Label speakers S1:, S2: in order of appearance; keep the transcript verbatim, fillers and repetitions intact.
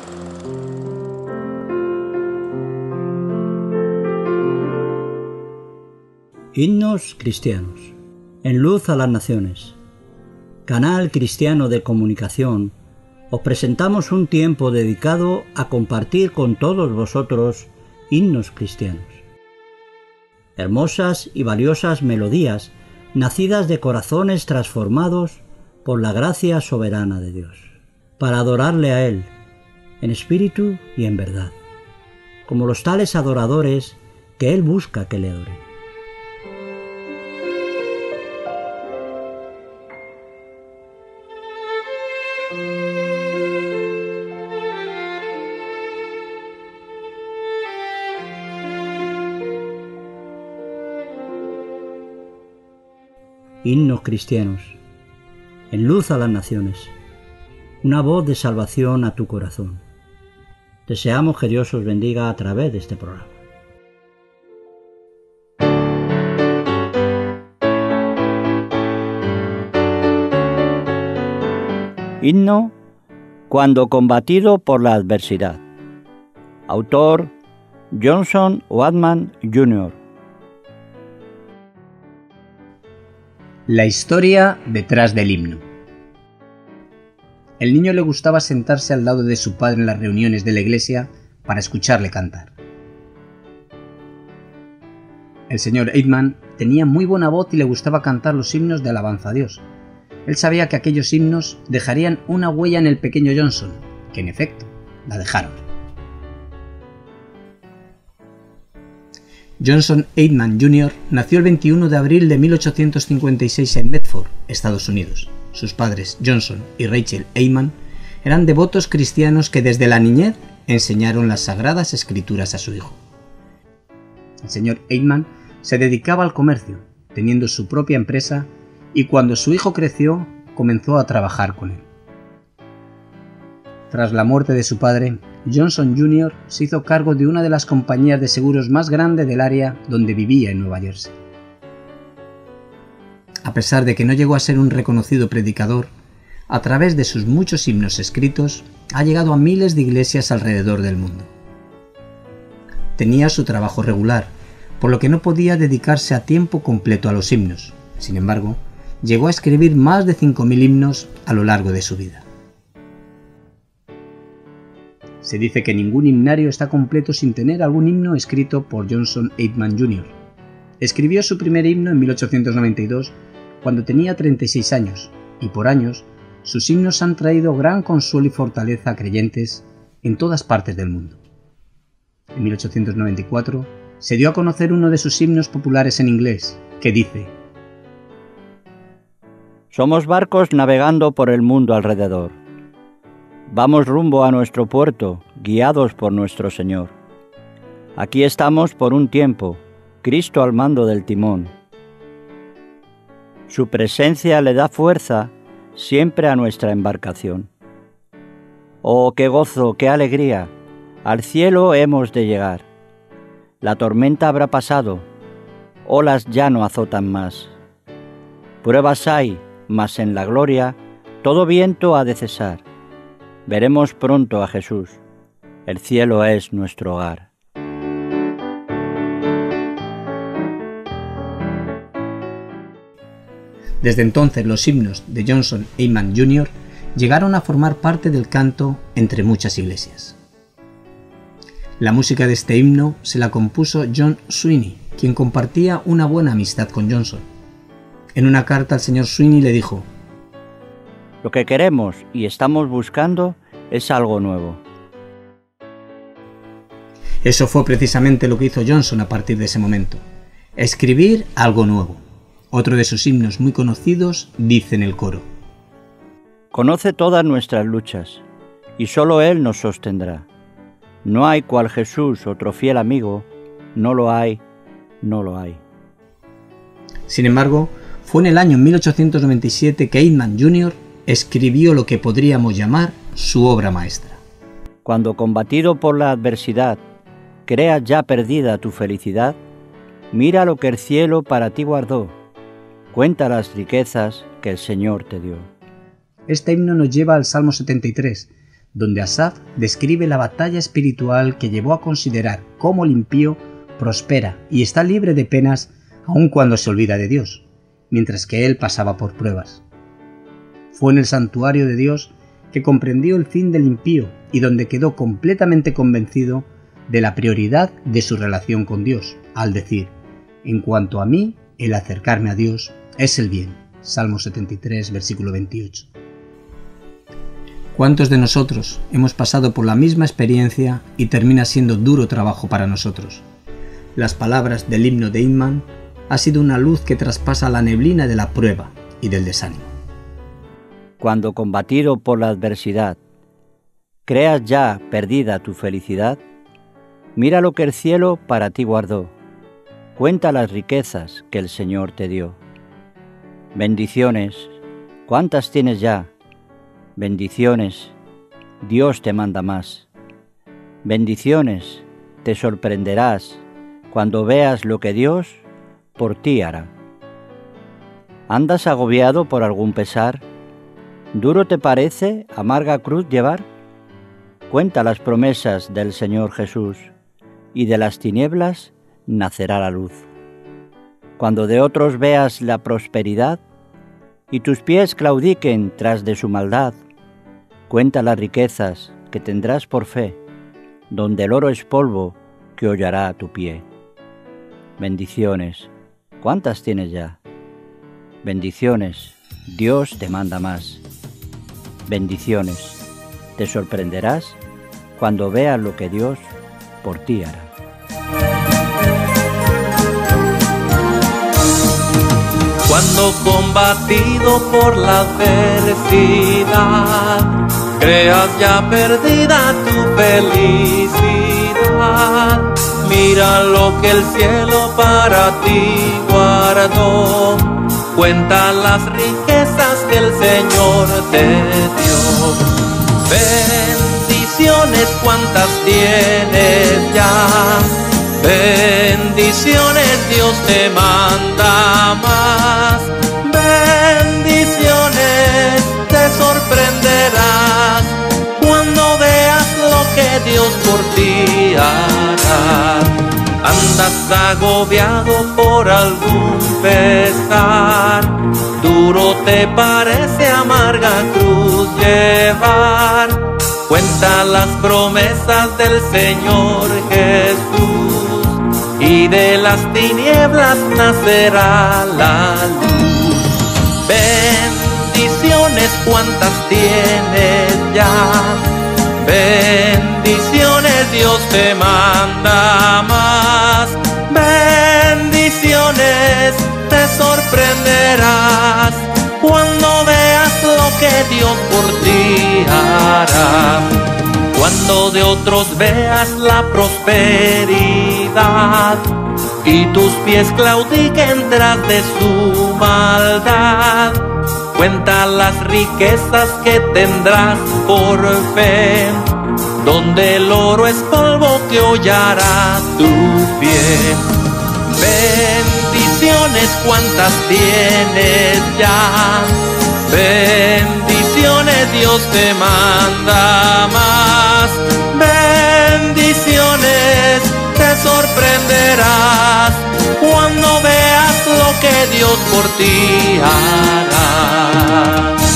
S1: Himnos cristianos. En luz a las naciones. Canal cristiano de comunicación, os presentamos un tiempo dedicado a compartir con todos vosotros himnos cristianos. Hermosas y valiosas melodías nacidas de corazones transformados por la gracia soberana de Dios, para adorarle a Él, en espíritu y en verdad, como los tales adoradores que Él busca que le adoren. Himnos cristianos, en luz a las naciones, una voz de salvación a tu corazón. Deseamos que Dios os bendiga a través de este programa.
S2: Himno Cuando combatido por la adversidad. Autor Johnson Watman junior
S3: La historia detrás del himno. El niño le gustaba sentarse al lado de su padre en las reuniones de la iglesia para escucharle cantar. El señor Eidman tenía muy buena voz y le gustaba cantar los himnos de alabanza a Dios. Él sabía que aquellos himnos dejarían una huella en el pequeño Johnson, que en efecto la dejaron. Johnson Eidman junior nació el veintiuno de abril de mil ochocientos cincuenta y seis en Medford, Estados Unidos. Sus padres, Johnson y Rachel Eidman, eran devotos cristianos que desde la niñez enseñaron las sagradas escrituras a su hijo. El señor Eidman se dedicaba al comercio, teniendo su propia empresa, y cuando su hijo creció, comenzó a trabajar con él. Tras la muerte de su padre, Johnson junior se hizo cargo de una de las compañías de seguros más grande del área donde vivía en Nueva Jersey. A pesar de que no llegó a ser un reconocido predicador, a través de sus muchos himnos escritos, ha llegado a miles de iglesias alrededor del mundo. Tenía su trabajo regular, por lo que no podía dedicarse a tiempo completo a los himnos. Sin embargo, llegó a escribir más de cinco mil himnos a lo largo de su vida. Se dice que ningún himnario está completo sin tener algún himno escrito por Johnson Eidman junior Escribió su primer himno en mil ochocientos noventa y dos, cuando tenía treinta y seis años, y por años sus himnos han traído gran consuelo y fortaleza a creyentes en todas partes del mundo. En mil ochocientos noventa y cuatro se dio a conocer uno de sus himnos populares en inglés, que dice:
S2: Somos barcos navegando por el mundo alrededor. Vamos rumbo a nuestro puerto, guiados por nuestro Señor. Aquí estamos por un tiempo, Cristo al mando del timón. Su presencia le da fuerza siempre a nuestra embarcación. Oh, qué gozo, qué alegría, al cielo hemos de llegar. La tormenta habrá pasado, olas ya no azotan más. Pruebas hay, mas en la gloria todo viento ha de cesar. Veremos pronto a Jesús. El cielo es nuestro hogar.
S3: Desde entonces los himnos de Johnson Eidman junior llegaron a formar parte del canto entre muchas iglesias. La música de este himno se la compuso John Sweeney, quien compartía una buena amistad con Johnson. En una carta al señor Sweeney le dijo:
S2: Lo que queremos y estamos buscando es algo nuevo.
S3: Eso fue precisamente lo que hizo Johnson a partir de ese momento: escribir algo nuevo. Otro de sus himnos muy conocidos dice en el coro:
S2: Conoce todas nuestras luchas, y solo Él nos sostendrá. No hay cual Jesús, otro fiel amigo, no lo hay, no lo hay.
S3: Sin embargo, fue en el año mil ochocientos noventa y siete que Eidman junior escribió lo que podríamos llamar su obra maestra.
S2: Cuando combatido por la adversidad, creas ya perdida tu felicidad, mira lo que el cielo para ti guardó, cuenta las riquezas que el Señor te dio.
S3: Este himno nos lleva al Salmo setenta y tres, donde Asaf describe la batalla espiritual que llevó a considerar cómo el impío prospera y está libre de penas aun cuando se olvida de Dios, mientras que él pasaba por pruebas. Fue en el santuario de Dios que comprendió el fin del impío y donde quedó completamente convencido de la prioridad de su relación con Dios, al decir: en cuanto a mí, el acercarme a Dios es el bien. Salmo setenta y tres, versículo veintiocho. ¿Cuántos de nosotros hemos pasado por la misma experiencia y termina siendo duro trabajo para nosotros? Las palabras del himno de Inman ha sido una luz que traspasa la neblina de la prueba y del desánimo.
S2: Cuando combatido por la adversidad, creas ya perdida tu felicidad, mira lo que el cielo para ti guardó, cuenta las riquezas que el Señor te dio. Bendiciones, ¿cuántas tienes ya? Bendiciones, Dios te manda más. Bendiciones, te sorprenderás cuando veas lo que Dios por ti hará. ¿Andas agobiado por algún pesar? ¿Duro te parece amarga cruz llevar? Cuenta las promesas del Señor Jesús, y de las tinieblas nacerá la luz. Cuando de otros veas la prosperidad, y tus pies claudiquen tras de su maldad, cuenta las riquezas que tendrás por fe, donde el oro es polvo que hollará a tu pie. Bendiciones, ¿cuántas tienes ya? Bendiciones, Dios te manda más. Bendiciones, te sorprenderás cuando veas lo que Dios por ti hará.
S4: Cuando combatido por la adversidad, creas ya perdida tu felicidad, mira lo que el cielo para ti guardó, cuenta las riquezas que el Señor te dio. Bendiciones, ¿cuántas tienes ya? Bendiciones, Dios te manda más. Bendiciones, te sorprenderás cuando veas lo que Dios por ti hará. Andas agobiado por algún pesar, duro te parece amarga cruz llevar. Cuenta las promesas del Señor Jesús, y de las tinieblas nacerá la luz. Bendiciones, ¿cuántas tienes ya? Bendiciones, Dios te manda más. Bendiciones, te sorprenderás cuando veas lo que Dios por ti hará. Cuando de otros veas la prosperidad y tus pies claudiquen tras de su maldad, cuenta las riquezas que tendrás por fe, donde el oro es polvo que hollará tu pie. Bendiciones, ¿cuántas tienes ya? Bendiciones, Dios te manda más. Bendiciones, te sorprenderás cuando veas lo que Dios por ti hará.